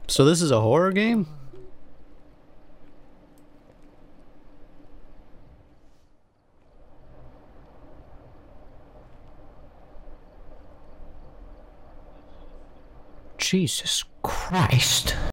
So this is a horror game? Jesus Christ.